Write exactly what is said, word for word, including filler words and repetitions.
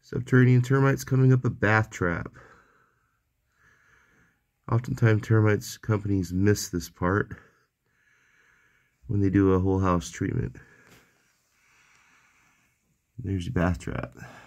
Subterranean termites coming up a bath trap. Oftentimes termites companies miss this part when they do a whole house treatment. There's your bath trap.